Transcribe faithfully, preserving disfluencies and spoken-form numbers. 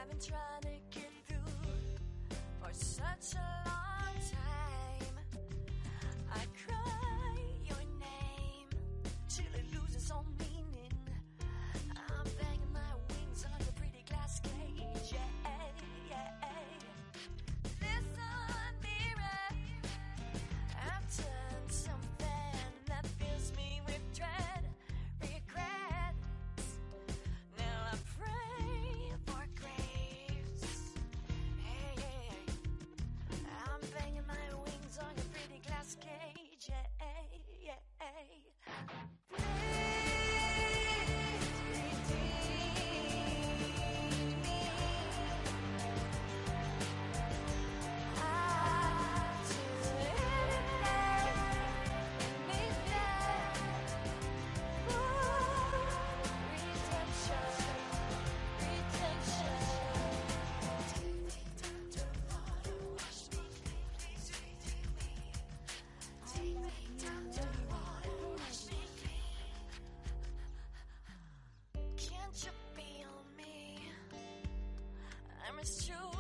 I've been trying to get through for such a long time. I cry your name till it loses all meaning. I'm banging my wings on your pretty glass cage. Yeah, yeah. Listen, mirror, I've done something that fills me with dread, regrets. Now I pray for grace. Hey, hey, hey. I'm banging my wings on your pretty glass cage. Yeah, yeah, yeah. Can't you feel me? I'm as true